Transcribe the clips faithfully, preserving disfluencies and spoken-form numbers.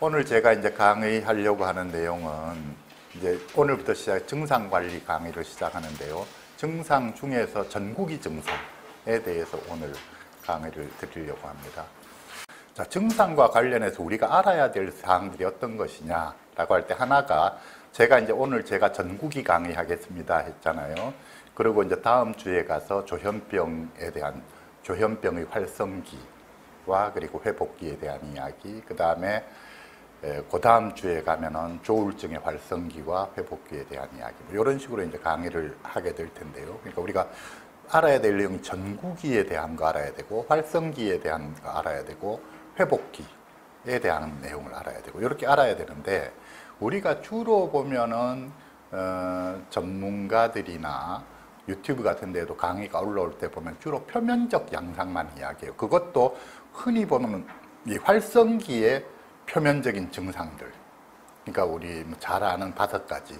오늘 제가 이제 강의하려고 하는 내용은 이제 오늘부터 시작 증상 관리 강의를 시작하는데요. 증상 중에서 전구기 증상에 대해서 오늘 강의를 드리려고 합니다. 자, 증상과 관련해서 우리가 알아야 될 사항들이 어떤 것이냐라고 할 때 하나가 제가 이제 오늘 제가 전구기 강의하겠습니다 했잖아요. 그리고 이제 다음 주에 가서 조현병에 대한 조현병의 활성기와 그리고 회복기에 대한 이야기, 그 다음에 그 다음 주에 가면은 조울증의 활성기와 회복기에 대한 이야기, 뭐 이런 식으로 이제 강의를 하게 될 텐데요. 그러니까 우리가 알아야 될 내용이 전구기에 대한 거 알아야 되고, 활성기에 대한 거 알아야 되고, 회복기에 대한 내용을 알아야 되고, 이렇게 알아야 되는데, 우리가 주로 보면은 어, 전문가들이나 유튜브 같은 데도 강의가 올라올 때 보면 주로 표면적 양상만 이야기해요. 그것도 흔히 보면 이 활성기의 표면적인 증상들, 그러니까 우리 잘 아는 다섯 가지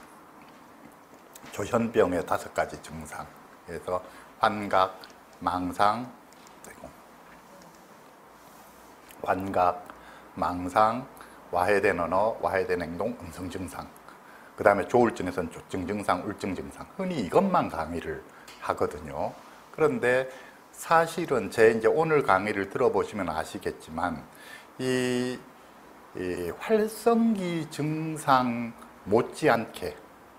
조현병의 다섯 가지 증상, 그래서 환각, 망상, 환각, 망상, 와해된 언어, 와해된 행동, 음성 증상, 그 다음에 조울증에서는 조증 증상, 울증 증상, 흔히 이것만 강의를 하거든요. 그런데 사실은 제 이제 오늘 강의를 들어보시면 아시겠지만 이, 이 활성기 증상 못지않게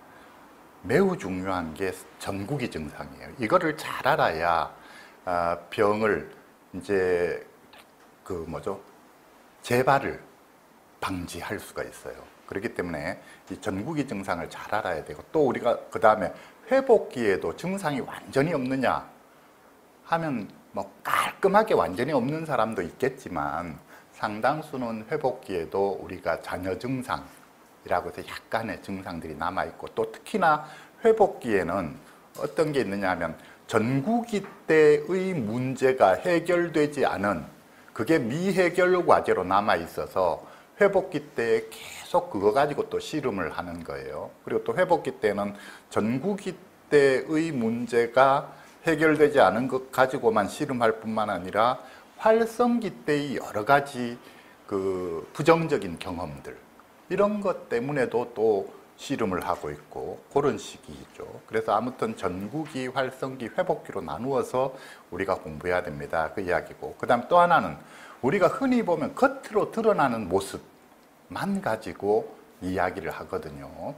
매우 중요한 게 전구기 증상이에요. 이거를 잘 알아야 아, 병을 이제 그 뭐죠? 재발을 방지할 수가 있어요. 그렇기 때문에 이 전구기 증상을 잘 알아야 되고, 또 우리가 그 다음에 회복기에도 증상이 완전히 없느냐 하면 뭐 깔끔하게 완전히 없는 사람도 있겠지만 상당수는 회복기에도 우리가 잔여 증상이라고 해서 약간의 증상들이 남아있고, 또 특히나 회복기에는 어떤 게 있느냐 하면 전구기 때의 문제가 해결되지 않은 그게 미해결 과제로 남아있어서 회복기 때 계속 그거 가지고 또 씨름을 하는 거예요. 그리고 또 회복기 때는 전구기 때의 문제가 해결되지 않은 것 가지고만 씨름할 뿐만 아니라 활성기 때의 여러 가지 그 부정적인 경험들, 이런 것 때문에도 또 씨름을 하고 있고, 그런 시기죠. 그래서 아무튼 전구기, 활성기, 회복기로 나누어서 우리가 공부해야 됩니다. 그 이야기고, 그 다음 또 하나는 우리가 흔히 보면 겉으로 드러나는 모습만 가지고 이야기를 하거든요.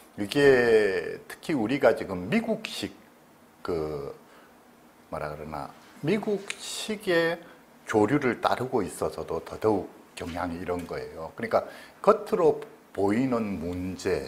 이게 특히 우리가 지금 미국식 그 뭐라 그러나 미국식의 조류를 따르고 있어서도 더더욱 경향이 이런 거예요. 그러니까 겉으로 보이는 문제만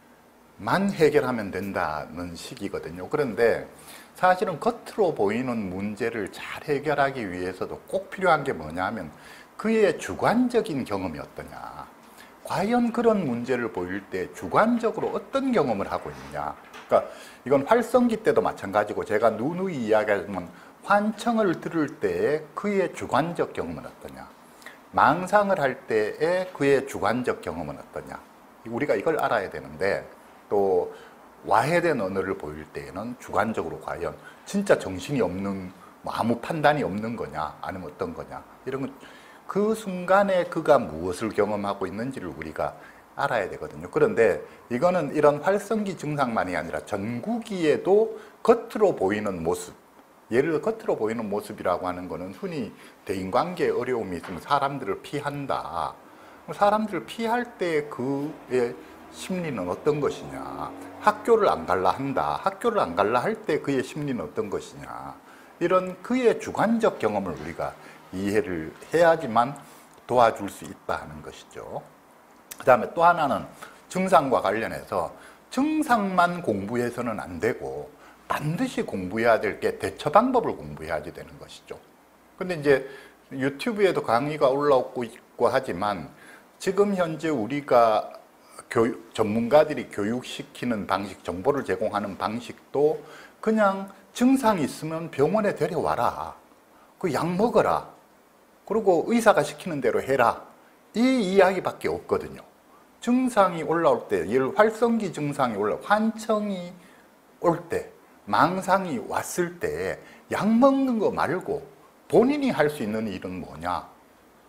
해결하면 된다는 식이거든요. 그런데 사실은 겉으로 보이는 문제를 잘 해결하기 위해서도 꼭 필요한 게 뭐냐 하면 그의 주관적인 경험이 어떠냐, 과연 그런 문제를 보일 때 주관적으로 어떤 경험을 하고 있느냐. 그러니까 이건 활성기 때도 마찬가지고, 제가 누누이 이야기하지만 환청을 들을 때의 그의 주관적 경험은 어떠냐, 망상을 할 때의 그의 주관적 경험은 어떠냐, 우리가 이걸 알아야 되는데, 또 와해된 언어를 보일 때에는 주관적으로 과연 진짜 정신이 없는, 뭐 아무 판단이 없는 거냐, 아니면 어떤 거냐, 이런 건 그 순간에 그가 무엇을 경험하고 있는지를 우리가 알아야 되거든요. 그런데 이거는 이런 활성기 증상만이 아니라 전구기에도 겉으로 보이는 모습, 예를 들어 겉으로 보이는 모습이라고 하는 거는 흔히 대인관계에 어려움이 있으면 사람들을 피한다. 사람들을 피할 때 그의 심리는 어떤 것이냐, 학교를 안 갈라 한다, 학교를 안 갈라 할 때 그의 심리는 어떤 것이냐, 이런 그의 주관적 경험을 우리가 이해를 해야지만 도와줄 수 있다 하는 것이죠. 그 다음에 또 하나는 증상과 관련해서 증상만 공부해서는 안 되고 반드시 공부해야 될 게 대처 방법을 공부해야지 되는 것이죠. 근데 이제 유튜브에도 강의가 올라오고 있고 하지만 지금 현재 우리가 교육, 전문가들이 교육시키는 방식, 정보를 제공하는 방식도 그냥 증상이 있으면 병원에 데려와라, 그 약 먹어라, 그리고 의사가 시키는 대로 해라, 이 이야기밖에 없거든요. 증상이 올라올 때, 예를 활성기 증상이 올라, 환청이 올 때, 망상이 왔을 때 약 먹는 거 말고 본인이 할 수 있는 일은 뭐냐?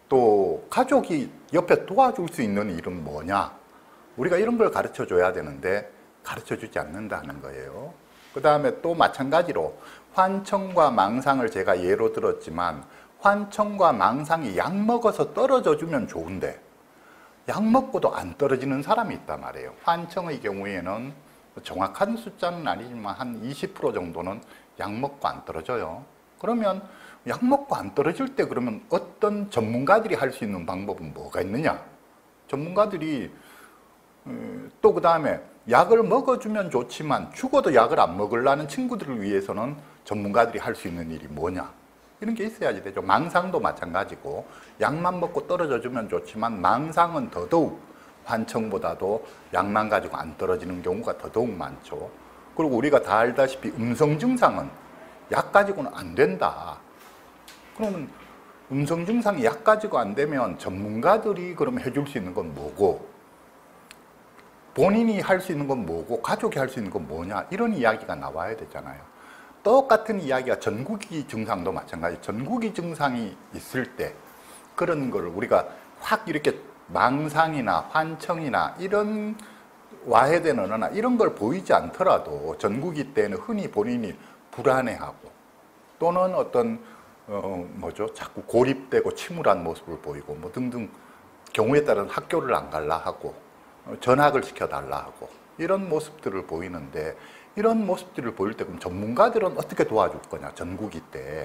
또 가족이 옆에 도와줄 수 있는 일은 뭐냐? 우리가 이런 걸 가르쳐 줘야 되는데 가르쳐 주지 않는다는 거예요. 그 다음에 또 마찬가지로 환청과 망상을 제가 예로 들었지만 환청과 망상이 약 먹어서 떨어져 주면 좋은데 약 먹고도 안 떨어지는 사람이 있단 말이에요. 환청의 경우에는 정확한 숫자는 아니지만 한 이십 퍼센트 정도는 약 먹고 안 떨어져요. 그러면 약 먹고 안 떨어질 때 그러면 어떤 전문가들이 할 수 있는 방법은 뭐가 있느냐? 전문가들이 또 그 다음에 약을 먹어주면 좋지만 죽어도 약을 안 먹으려는 친구들을 위해서는 전문가들이 할 수 있는 일이 뭐냐? 이런 게 있어야지 되죠. 망상도 마찬가지고 약만 먹고 떨어져 주면 좋지만 망상은 더더욱 환청보다도 약만 가지고 안 떨어지는 경우가 더더욱 많죠. 그리고 우리가 다 알다시피 음성 증상은 약 가지고는 안 된다. 그러면 음성 증상이 약 가지고 안 되면 전문가들이 그럼 해줄 수 있는 건 뭐고 본인이 할 수 있는 건 뭐고 가족이 할 수 있는 건 뭐냐 이런 이야기가 나와야 되잖아요. 똑같은 이야기가 전구기 증상도 마찬가지. 전구기 증상이 있을 때 그런 걸 우리가 확 이렇게 망상이나 환청이나 이런 와해되는 언어나 이런 걸 보이지 않더라도 전구기 때는 흔히 본인이 불안해하고 또는 어떤 어 뭐죠 자꾸 고립되고 침울한 모습을 보이고 뭐 등등 경우에 따라서 학교를 안 갈라 하고 전학을 시켜달라 하고 이런 모습들을 보이는데 이런 모습들을 보일 때 그럼 전문가들은 어떻게 도와줄 거냐 전구기 때.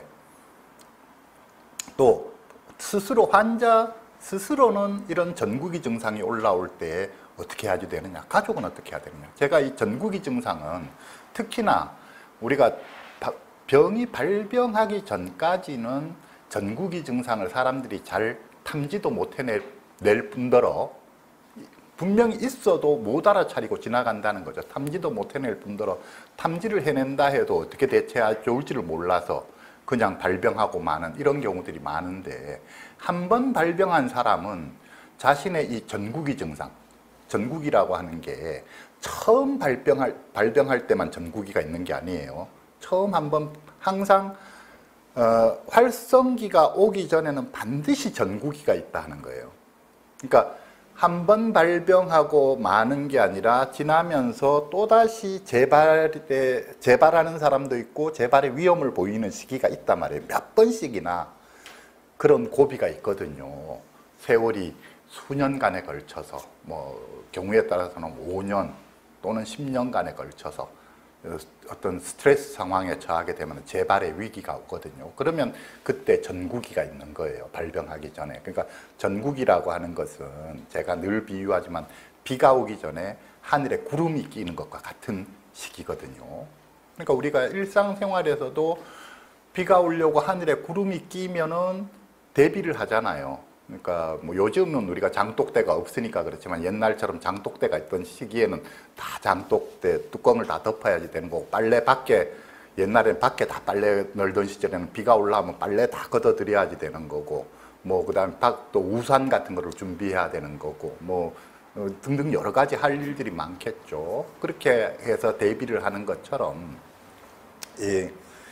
또 스스로 환자 스스로는 이런 전구기 증상이 올라올 때 어떻게 해야 되느냐 가족은 어떻게 해야 되느냐. 제가 이 전구기 증상은 특히나 우리가 병이 발병하기 전까지는 전구기 증상을 사람들이 잘 탐지도 못 해낼 뿐더러 분명히 있어도 못 알아차리고 지나간다는 거죠. 탐지도 못 해낼 뿐더러 탐지를 해낸다 해도 어떻게 대처해야 좋을지를 몰라서 그냥 발병하고 마는 이런 경우들이 많은데 한 번 발병한 사람은 자신의 이 전구기 증상, 전구기라고 하는 게 처음 발병할, 발병할 때만 전구기가 있는 게 아니에요. 처음 한번 항상 어, 활성기가 오기 전에는 반드시 전구기가 있다 하는 거예요. 그러니까 한 번 발병하고 마는 게 아니라 지나면서 또다시 재발에, 재발하는 사람도 있고 재발의 위험을 보이는 시기가 있단 말이에요. 몇 번씩이나 그런 고비가 있거든요. 세월이 수년간에 걸쳐서 뭐 경우에 따라서는 오 년 또는 십 년간에 걸쳐서 어떤 스트레스 상황에 처하게 되면 재발의 위기가 오거든요. 그러면 그때 전구기가 있는 거예요. 발병하기 전에. 그러니까 전구기라고 하는 것은 제가 늘 비유하지만 비가 오기 전에 하늘에 구름이 끼는 것과 같은 시기거든요. 그러니까 우리가 일상생활에서도 비가 오려고 하늘에 구름이 끼면은 대비를 하잖아요. 그러니까 뭐 요즘은 우리가 장독대가 없으니까 그렇지만 옛날처럼 장독대가 있던 시기에는 다 장독대 뚜껑을 다 덮어야지 되는 거고 빨래 밖에 옛날에는 밖에 다 빨래 널던 시절에는 비가 올라오면 빨래 다 걷어들여야지 되는 거고 뭐 그다음에 또 우산 같은 거를 준비해야 되는 거고 뭐 등등 여러 가지 할 일들이 많겠죠. 그렇게 해서 대비를 하는 것처럼 이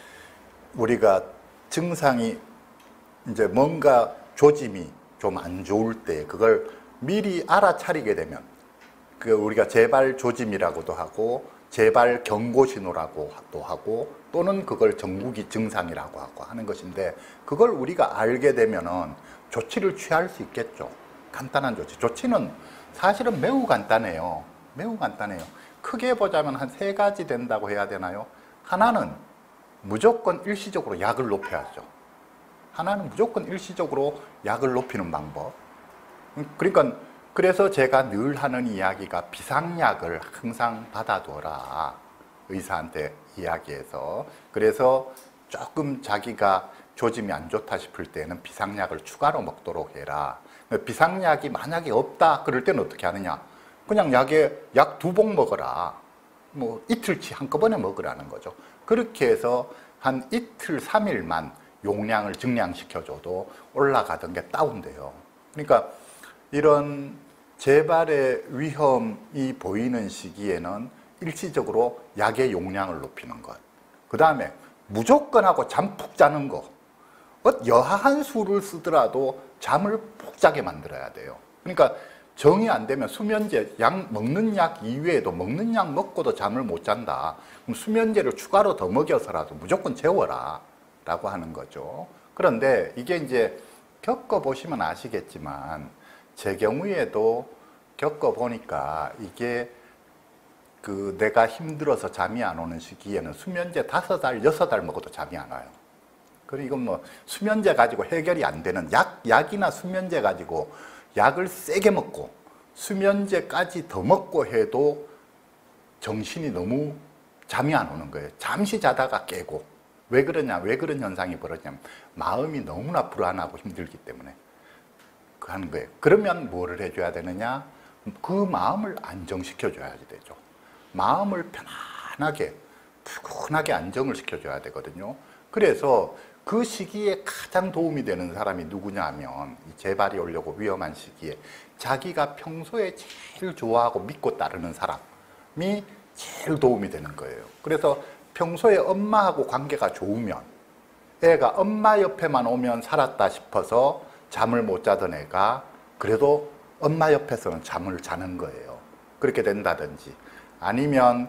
우리가 증상이 이제 뭔가 조짐이 좀 안 좋을 때 그걸 미리 알아차리게 되면 그 우리가 재발 조짐이라고도 하고 재발 경고 신호라고도 하고 또는 그걸 전구기 증상이라고 하고 하는 것인데 그걸 우리가 알게 되면은 조치를 취할 수 있겠죠. 간단한 조치. 조치는 사실은 매우 간단해요. 매우 간단해요. 크게 보자면 한 세 가지 된다고 해야 되나요? 하나는 무조건 일시적으로 약을 높여야죠. 하나는 무조건 일시적으로 약을 높이는 방법. 그러니까 그래서 제가 늘 하는 이야기가 비상약을 항상 받아둬라. 의사한테 이야기해서. 그래서 조금 자기가 조짐이 안 좋다 싶을 때는 비상약을 추가로 먹도록 해라. 비상약이 만약에 없다 그럴 때는 어떻게 하느냐. 그냥 약에 약 두 봉 먹어라. 뭐 이틀치 한꺼번에 먹으라는 거죠. 그렇게 해서 한 이틀, 삼 일만 용량을 증량시켜줘도 올라가던 게 다운돼요. 그러니까 이런 재발의 위험이 보이는 시기에는 일시적으로 약의 용량을 높이는 것. 그 다음에 무조건 하고 잠푹 자는 거. 어, 여하한 수를 쓰더라도 잠을 푹 자게 만들어야 돼요. 그러니까 정이 안 되면 수면제, 약 먹는 약 이외에도 먹는 약 먹고도 잠을 못 잔다. 그럼 수면제를 추가로 더 먹여서라도 무조건 재워라 라고 하는 거죠. 그런데 이게 이제 겪어보시면 아시겠지만 제 경우에도 겪어보니까 이게 그 내가 힘들어서 잠이 안 오는 시기에는 수면제 다섯 달, 여섯 달 먹어도 잠이 안 와요. 그리고 이건 뭐 수면제 가지고 해결이 안 되는 약, 약이나 수면제 가지고 약을 세게 먹고 수면제까지 더 먹고 해도 정신이 너무 잠이 안 오는 거예요. 잠시 자다가 깨고. 왜 그러냐, 왜 그런 현상이 벌어지냐면 마음이 너무나 불안하고 힘들기 때문에 그 하는 거예요. 그러면 뭐를 해줘야 되느냐? 그 마음을 안정시켜 줘야 되죠. 마음을 편안하게, 푸근하게 안정을 시켜줘야 되거든요. 그래서 그 시기에 가장 도움이 되는 사람이 누구냐 하면 이 재발이 오려고 위험한 시기에 자기가 평소에 제일 좋아하고 믿고 따르는 사람이 제일 도움이 되는 거예요. 그래서 평소에 엄마하고 관계가 좋으면 애가 엄마 옆에만 오면 살았다 싶어서 잠을 못 자던 애가 그래도 엄마 옆에서는 잠을 자는 거예요. 그렇게 된다든지 아니면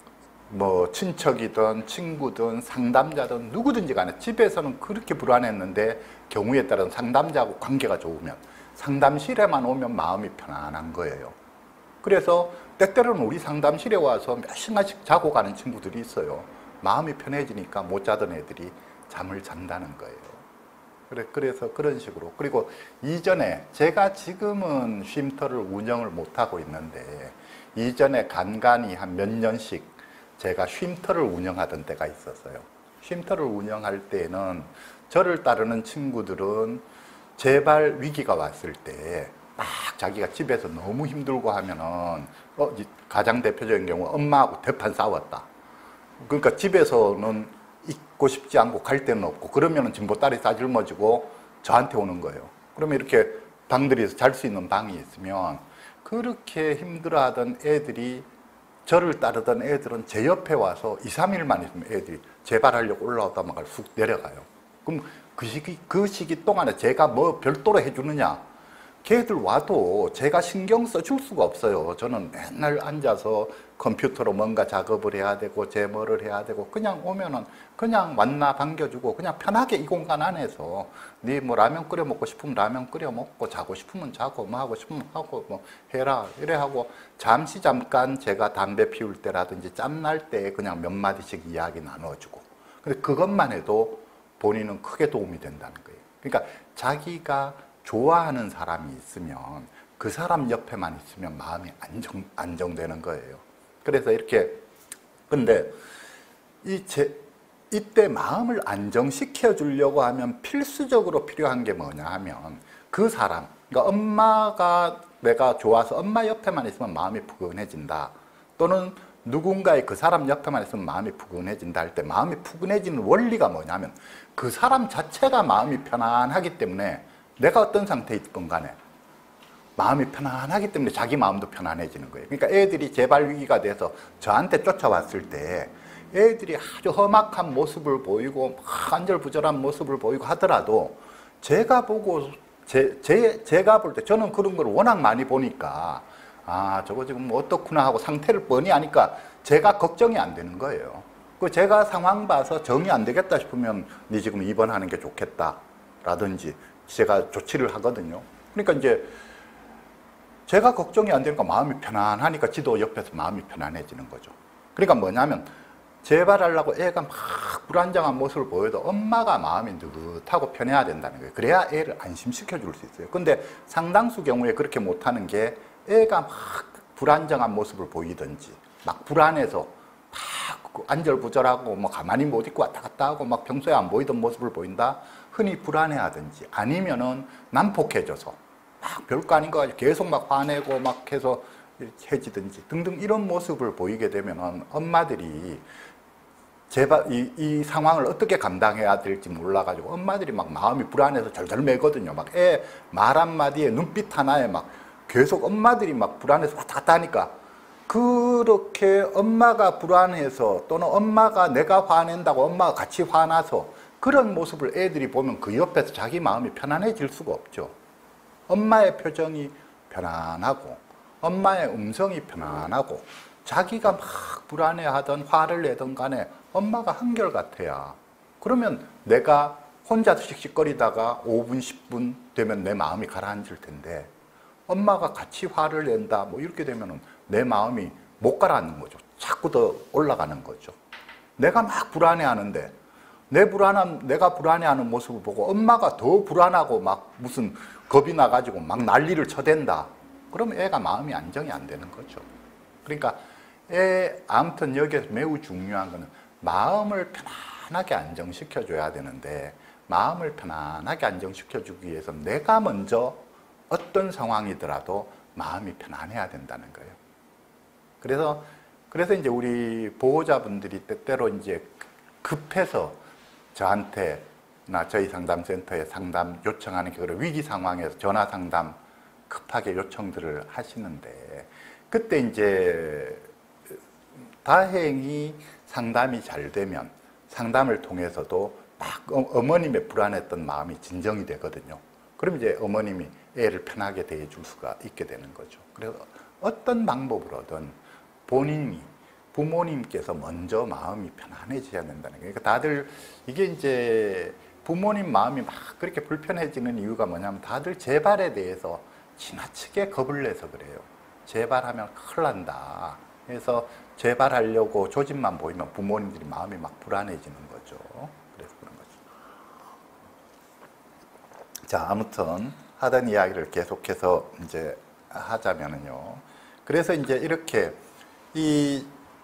뭐 친척이든 친구든 상담자든 누구든지 간에 집에서는 그렇게 불안했는데 경우에 따른 상담자하고 관계가 좋으면 상담실에만 오면 마음이 편안한 거예요. 그래서 때때로는 우리 상담실에 와서 몇 시간씩 자고 가는 친구들이 있어요. 마음이 편해지니까 못 자던 애들이 잠을 잔다는 거예요. 그래, 그래서 그런 식으로. 그리고 이전에 제가 지금은 쉼터를 운영을 못하고 있는데 이전에 간간히 한 몇 년씩 제가 쉼터를 운영하던 때가 있었어요. 쉼터를 운영할 때에는 저를 따르는 친구들은 재발 위기가 왔을 때 막 자기가 집에서 너무 힘들고 하면은 어, 가장 대표적인 경우 엄마하고 대판 싸웠다. 그러니까 집에서는 있고 싶지 않고 갈 데는 없고 그러면은 진보다리 싸질머지고 저한테 오는 거예요. 그러면 이렇게 방들이서 잘 수 있는 방이 있으면 그렇게 힘들어하던 애들이 저를 따르던 애들은 제 옆에 와서 이, 삼 일만 있으면 애들이 재발하려고 올라오다가 쑥 내려가요. 그럼 그 시기, 그 시기 동안에 제가 뭐 별도로 해주느냐? 걔들 와도 제가 신경 써줄 수가 없어요. 저는 맨날 앉아서 컴퓨터로 뭔가 작업을 해야 되고 제뭐를 해야 되고 그냥 오면은 그냥 만나 반겨주고 그냥 편하게 이 공간 안에서 네 뭐 라면 끓여 먹고 싶으면 라면 끓여 먹고 자고 싶으면 자고 뭐 하고 싶으면 하고 뭐 해라 이래 하고 잠시 잠깐 제가 담배 피울 때라든지 짬날 때 그냥 몇 마디씩 이야기 나눠주고 근데 그것만 해도 본인은 크게 도움이 된다는 거예요. 그러니까 자기가 좋아하는 사람이 있으면 그 사람 옆에만 있으면 마음이 안정, 안정되는 거예요. 그래서 이렇게 근데 이 제, 이때 마음을 안정시켜 주려고 하면 필수적으로 필요한 게 뭐냐 하면 그 사람, 그러니까 엄마가 내가 좋아서 엄마 옆에만 있으면 마음이 푸근해진다. 또는 누군가의 그 사람 옆에만 있으면 마음이 푸근해진다 할 때 마음이 푸근해지는 원리가 뭐냐면 그 사람 자체가 마음이 편안하기 때문에 내가 어떤 상태에 있건 간에 마음이 편안하기 때문에 자기 마음도 편안해지는 거예요. 그러니까 애들이 재발 위기가 돼서 저한테 쫓아왔을 때 애들이 아주 험악한 모습을 보이고 막 안절부절한 모습을 보이고 하더라도 제가 보고 제, 제, 제가 볼 때 저는 그런 걸 워낙 많이 보니까 아 저거 지금 뭐 어떻구나 하고 상태를 뻔히 아니까 제가 걱정이 안 되는 거예요. 그 제가 상황 봐서 정이 안 되겠다 싶으면 네 지금 입원하는 게 좋겠다 라든지 제가 조치를 하거든요. 그러니까 이제 제가 걱정이 안 되니까 마음이 편안하니까 지도 옆에서 마음이 편안해지는 거죠. 그러니까 뭐냐면 재발하려고 애가 막 불안정한 모습을 보여도 엄마가 마음이 느긋하고 편해야 된다는 거예요. 그래야 애를 안심시켜 줄 수 있어요. 근데 상당수 경우에 그렇게 못하는 게 애가 막 불안정한 모습을 보이든지 막 불안해서 막 안절부절하고 뭐 가만히 못 있고 왔다 갔다 하고 막 평소에 안 보이던 모습을 보인다. 흔히 불안해하든지 아니면은 난폭해져서 막 별거 아닌 거 가지고 계속 막 화내고 막 해서 해지든지 등등 이런 모습을 보이게 되면은 엄마들이 제발 이, 이 상황을 어떻게 감당해야 될지 몰라가지고 엄마들이 막 마음이 불안해서 절절 매거든요. 막 애 말 한마디에 눈빛 하나에 막 계속 엄마들이 막 불안해서 왔다 갔다 하니까 그렇게 엄마가 불안해서 또는 엄마가 내가 화낸다고 엄마가 같이 화나서 그런 모습을 애들이 보면 그 옆에서 자기 마음이 편안해질 수가 없죠. 엄마의 표정이 편안하고 엄마의 음성이 편안하고 자기가 막 불안해하던 화를 내던 간에 엄마가 한결같아야, 그러면 내가 혼자 씩씩거리다가 오 분, 십 분 되면 내 마음이 가라앉을 텐데 엄마가 같이 화를 낸다 뭐 이렇게 되면 내 마음이 못 가라앉는 거죠. 자꾸 더 올라가는 거죠. 내가 막 불안해하는데 내 불안한, 내가 불안해하는 모습을 보고 엄마가 더 불안하고 막 무슨 겁이 나가지고 막 난리를 쳐댄다. 그러면 애가 마음이 안정이 안 되는 거죠. 그러니까 애, 아무튼 여기에서 매우 중요한 거는 마음을 편안하게 안정시켜줘야 되는데, 마음을 편안하게 안정시켜주기 위해서 내가 먼저 어떤 상황이더라도 마음이 편안해야 된다는 거예요. 그래서, 그래서 이제 우리 보호자분들이 때때로 이제 급해서 저한테 나 저희 상담센터에 상담 요청하는 게, 그런 위기 상황에서 전화 상담 급하게 요청들을 하시는데, 그때 이제 다행히 상담이 잘 되면 상담을 통해서도 딱 어머님의 불안했던 마음이 진정이 되거든요. 그럼 이제 어머님이 애를 편하게 대해줄 수가 있게 되는 거죠. 그래서 어떤 방법으로든 본인이, 부모님께서 먼저 마음이 편안해져야 된다는 거예요. 그러니까 다들 이게 이제 부모님 마음이 막 그렇게 불편해지는 이유가 뭐냐면 다들 재발에 대해서 지나치게 겁을 내서 그래요. 재발하면 큰일 난다. 그래서 재발하려고 조짐만 보이면 부모님들이 마음이 막 불안해지는 거죠. 그래서 그런 거죠. 자, 아무튼 하던 이야기를 계속해서 이제 하자면은요. 그래서 이제 이렇게 이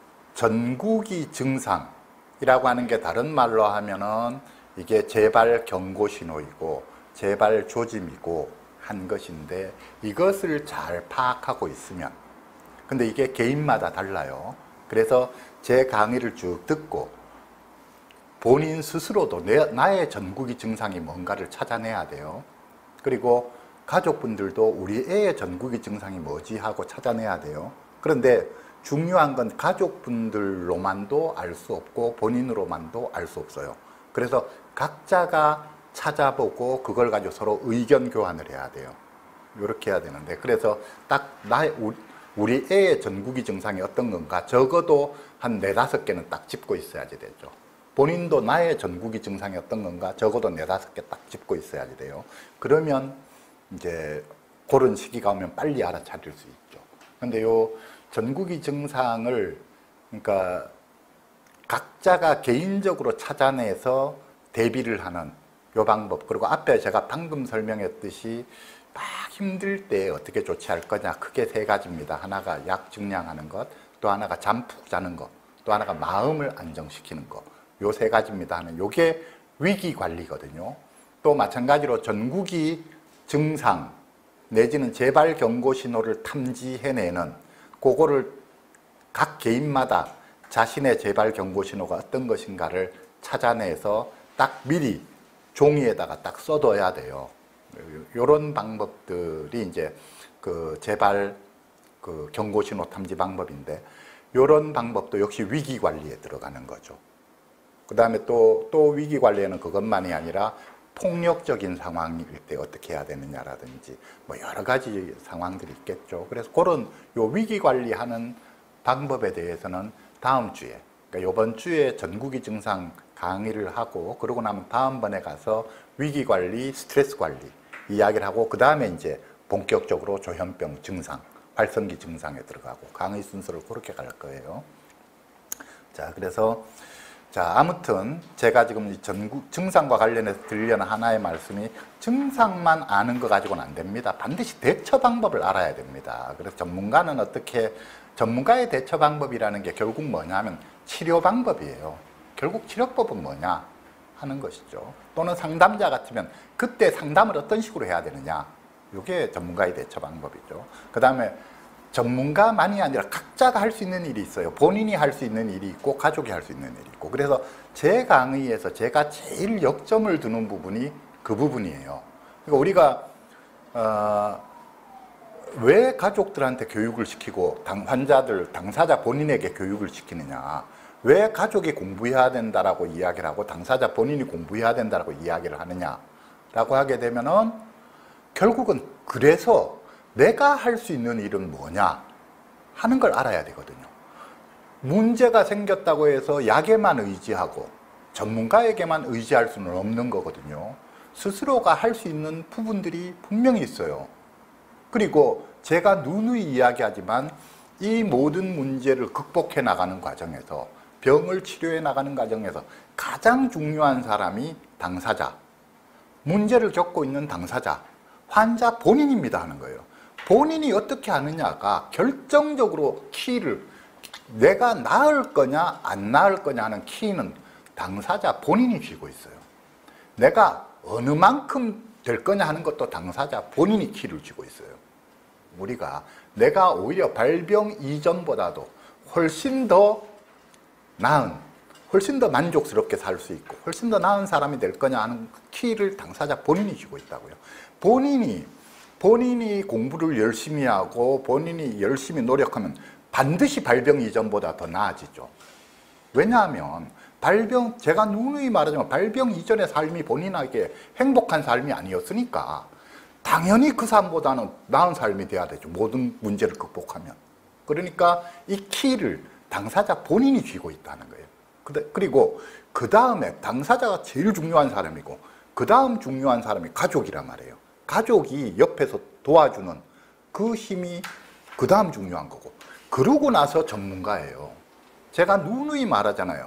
전구기 증상이라고 하는 게 다른 말로 하면은 이게 재발 경고 신호이고 재발 조짐이고 한 것인데, 이것을 잘 파악하고 있으면, 근데 이게 개인마다 달라요. 그래서 제 강의를 쭉 듣고 본인 스스로도 내, 나의 전구기 증상이 뭔가를 찾아내야 돼요. 그리고 가족분들도 우리 애의 전구기 증상이 뭐지 하고 찾아내야 돼요. 그런데 중요한 건 가족분들로만도 알 수 없고 본인으로만도 알 수 없어요. 그래서 각자가 찾아보고 그걸 가지고 서로 의견 교환을 해야 돼요. 이렇게 해야 되는데, 그래서 딱 나의, 우리 애의 전구기 증상이 어떤 건가 적어도 한 네다섯 개는 딱 짚고 있어야지 되죠. 본인도 나의 전구기 증상이 어떤 건가 적어도 네다섯 개 딱 짚고 있어야지 돼요. 그러면 이제 그런 시기가 오면 빨리 알아차릴 수 있죠. 근데 요 전구기 증상을, 그러니까 각자가 개인적으로 찾아내서 대비를 하는 요 방법, 그리고 앞에 제가 방금 설명했듯이 막 힘들 때 어떻게 조치할 거냐, 크게 세 가지입니다. 하나가 약 증량하는 것, 또 하나가 잠 푹 자는 것, 또 하나가 마음을 안정시키는 것, 요 세 가지입니다 하는 요게 위기 관리거든요. 또 마찬가지로 전구기 증상 내지는 재발 경고 신호를 탐지해내는, 그거를 각 개인마다 자신의 재발 경고 신호가 어떤 것인가를 찾아내서 딱 미리 종이에다가 딱 써둬야 돼요. 이런 방법들이 이제 그 재발 그 경고 신호 탐지 방법인데, 이런 방법도 역시 위기 관리에 들어가는 거죠. 그 다음에 또, 또 위기 관리에는 그것만이 아니라 폭력적인 상황일 때 어떻게 해야 되느냐라든지 뭐 여러 가지 상황들이 있겠죠. 그래서 그런 요 위기 관리하는 방법에 대해서는 다음 주에, 그러니까 이번 주에 전구기 증상 강의를 하고, 그러고 나면 다음번에 가서 위기 관리, 스트레스 관리 이야기를 하고, 그 다음에 이제 본격적으로 조현병 증상, 활성기 증상에 들어가고, 강의 순서를 그렇게 갈 거예요. 자, 그래서 자, 아무튼 제가 지금 이 전구 증상과 관련해서 드리려는 하나의 말씀이, 증상만 아는 거 가지고는 안 됩니다. 반드시 대처 방법을 알아야 됩니다. 그래서 전문가는 어떻게, 전문가의 대처 방법이라는 게 결국 뭐냐 하면 치료 방법이에요. 결국 치료법은 뭐냐 하는 것이죠. 또는 상담자 같으면 그때 상담을 어떤 식으로 해야 되느냐, 이게 전문가의 대처 방법이죠. 그 다음에 전문가만이 아니라 각자가 할 수 있는 일이 있어요. 본인이 할 수 있는 일이 있고 가족이 할 수 있는 일이 있고. 그래서 제 강의에서 제가 제일 역점을 두는 부분이 그 부분이에요. 그러니까 우리가 어, 왜 가족들한테 교육을 시키고 당, 환자들, 당사자 본인에게 교육을 시키느냐. 왜 가족이 공부해야 된다라고 이야기를 하고 당사자 본인이 공부해야 된다라고 이야기를 하느냐라고 하게 되면은 결국은 그래서 내가 할 수 있는 일은 뭐냐 하는 걸 알아야 되거든요. 문제가 생겼다고 해서 약에만 의지하고 전문가에게만 의지할 수는 없는 거거든요. 스스로가 할 수 있는 부분들이 분명히 있어요. 그리고 제가 누누이 이야기하지만 이 모든 문제를 극복해 나가는 과정에서 병을 치료해 나가는 과정에서 가장 중요한 사람이 당사자, 문제를 겪고 있는 당사자, 환자 본인입니다 하는 거예요. 본인이 어떻게 하느냐가 결정적으로 키를, 내가 나을 거냐 안 나을 거냐 하는 키는 당사자 본인이 쥐고 있어요. 내가 어느 만큼 될 거냐 하는 것도 당사자 본인이 키를 쥐고 있어요. 우리가 내가 오히려 발병 이전보다도 훨씬 더 나은, 훨씬 더 만족스럽게 살 수 있고 훨씬 더 나은 사람이 될 거냐 하는 키를 당사자 본인이 쥐고 있다고요. 본인이 본인이 공부를 열심히 하고 본인이 열심히 노력하면 반드시 발병 이전보다 더 나아지죠. 왜냐하면 발병, 제가 누누이 말하지만 발병 이전의 삶이 본인에게 행복한 삶이 아니었으니까 당연히 그 삶보다는 나은 삶이 돼야 되죠. 모든 문제를 극복하면. 그러니까 이 키를 당사자 본인이 쥐고 있다는 거예요. 그리고 그 다음에 당사자가 제일 중요한 사람이고 그 다음 중요한 사람이 가족이란 말이에요. 가족이 옆에서 도와주는 그 힘이 그 다음 중요한 거고, 그러고 나서 전문가예요. 제가 누누이 말하잖아요.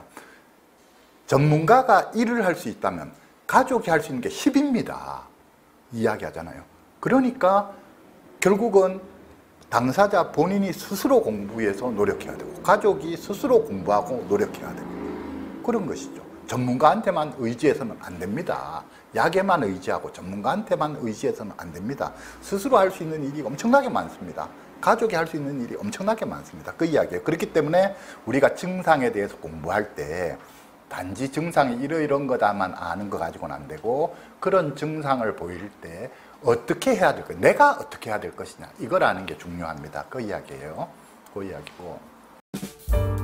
전문가가 일을 할 수 있다면 가족이 할 수 있는 게 십입니다. 이야기하잖아요. 그러니까 결국은 당사자 본인이 스스로 공부해서 노력해야 되고 가족이 스스로 공부하고 노력해야 되고 그런 것이죠. 전문가한테만 의지해서는 안 됩니다. 약에만 의지하고 전문가한테만 의지해서는 안 됩니다. 스스로 할 수 있는 일이 엄청나게 많습니다. 가족이 할 수 있는 일이 엄청나게 많습니다. 그 이야기예요. 그렇기 때문에 우리가 증상에 대해서 공부할 때 단지 증상이 이러이런 거다만 아는 거 가지고는 안 되고 그런 증상을 보일 때 어떻게 해야 될 것, 내가 어떻게 해야 될 것이냐 이걸 아는 게 중요합니다. 그 이야기예요. 그 이야기고.